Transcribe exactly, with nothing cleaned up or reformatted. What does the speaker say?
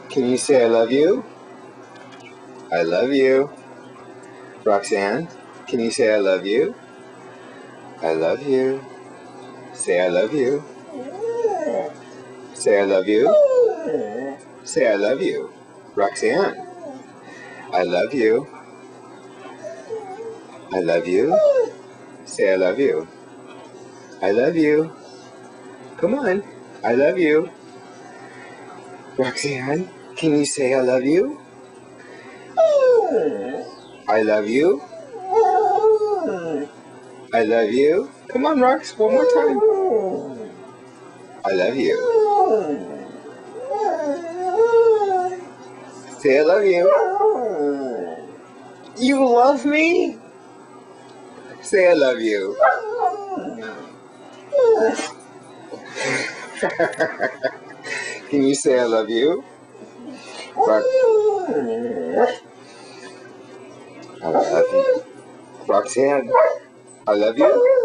Can you say I love you? I love you. Roxanne, can you say I love you? I love you. Say I love you. Say I love you. Say I love you. Roxanne, I love you. I love you. Say I love you. I love you. Come on. I love you. Roxanne, can you say I love you? I love you. I love you. Come on, Rox, one more time. I love you. Say I love you. You love me? Say I love you. Can you say I love you? Rox, I love you. Roxanne, I love you.